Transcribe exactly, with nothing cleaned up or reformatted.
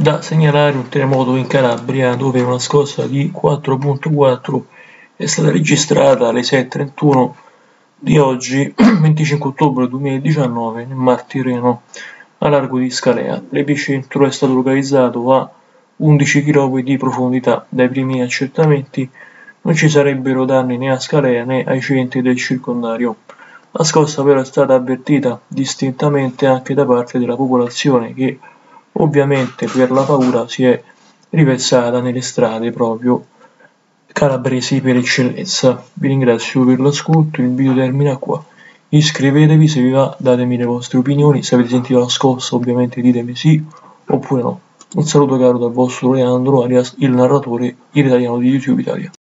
Da segnalare un terremoto in Calabria dove una scossa di quattro virgola quattro è stata registrata alle sei e trentuno di oggi, venticinque ottobre duemiladiciannove, nel Mar Tirreno, a largo di Scalea. L'epicentro è stato localizzato a undici chilometri di profondità. Dai primi accertamenti non ci sarebbero danni né a Scalea né ai centri del circondario. La scossa però è stata avvertita distintamente anche da parte della popolazione che ovviamente per la paura si è riversata nelle strade proprio calabresi per eccellenza. Vi ringrazio per l'ascolto, il video termina qua. Iscrivetevi se vi va, datemi le vostre opinioni, se avete sentito la scossa ovviamente ditemi sì oppure no. Un saluto caro dal vostro Leandro, alias il narratore, il italiano di YouTube Italia.